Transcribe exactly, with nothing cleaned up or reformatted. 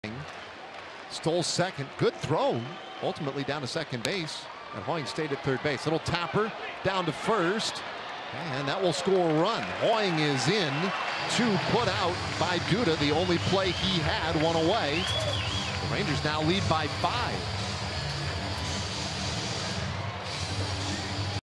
Stole second. Good throw. Ultimately down to second base. And Hoying stayed at third base. Little tapper down to first. And that will score a run. Hoying is in. Two put out by Duda. The only play he had, one away. The Rangers now lead by five.